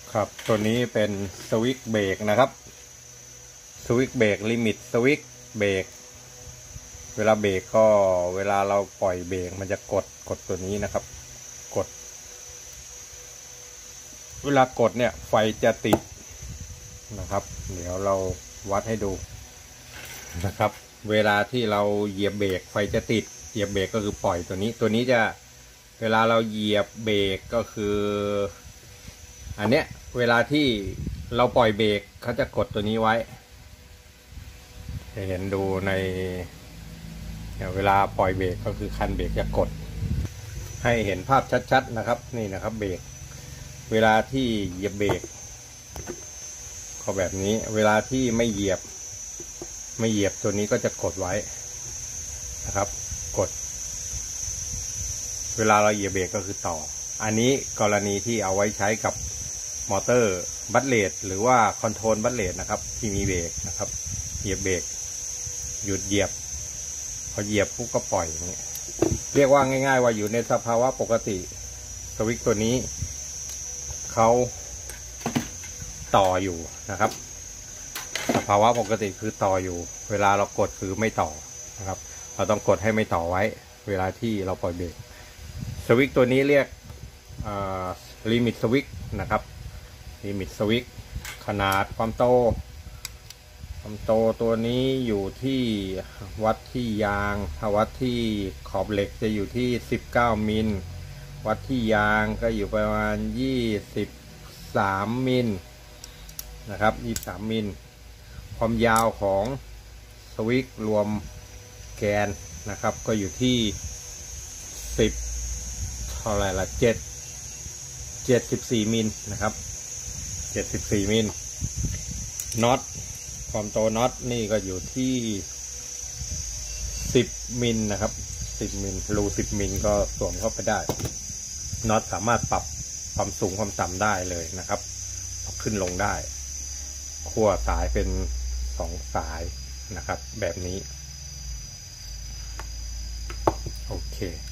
ครับตัวนี้เป็นสวิตช์เบรกนะครับสวิตช์เบรกลิมิตสวิตช์เบรกเวลาเบรกก็เวลาเราปล่อยเบรกมันจะกดตัวนี้นะครับกดเวลากดเนี่ยไฟจะติดนะครับเดี๋ยวเราวัดให้ดูนะครับเวลาที่เราเหยียบเบรกไฟจะติดเหยียบเบรกก็คือปล่อยตัวนี้จะเวลาเราเหยียบเบรกก็คืออันเนี้ยเวลาที่เราปล่อยเบรกเขาจะกดตัวนี้ไว้จะเห็นดูในเวลาปล่อยเบรกก็คือคันเบรกจะกดให้เห็นภาพชัดๆนะครับนี่นะครับเบรกเวลาที่เหยียบเบรกก็แบบนี้เวลาที่ไม่เหยียบตัวนี้ก็จะกดไว้นะครับกดเวลาเราเหยียบเบรกก็คือต่ออันนี้กรณีที่เอาไว้ใช้กับมอเตอร์บัตเลสหรือว่าคอนโทรลบัตเลสนะครับที่มีเบรกนะครับเหยียบเบรกหยุดเหยียบพอเหยียบปุ๊บก็ปล่อยอย่างนี้เรียกว่าง่ายๆว่าอยู่ในสภาวะปกติสวิตช์ตัวนี้เขาต่ออยู่นะครับสภาวะปกติคือต่ออยู่เวลาเรากดคือไม่ต่อนะครับเราต้องกดให้ไม่ต่อไว้เวลาที่เราปล่อยเบรกสวิตช์ตัวนี้เรียกลิมิตสวิตช์นะครับลิมิตสวิตช์ขนาดความโตตัวนี้อยู่ที่วัดที่ยางถ้าวัดที่ขอบเหล็กจะอยู่ที่19มิลวัดที่ยางก็อยู่ประมาณ23มิลนะครับ23มิลความยาวของสวิตช์รวมแกนนะครับก็อยู่ที่10เท่าไหร่ละ74มิลนะครับ74มิลน็อตความโตน็อตนี่ก็อยู่ที่10มิลนะครับ10มิลรู10มิลก็สวมเข้าไปได้น็อตสามารถปรับความสูงความต่ำได้เลยนะครับขึ้นลงได้ขั้วสายเป็น2สายนะครับแบบนี้โอเค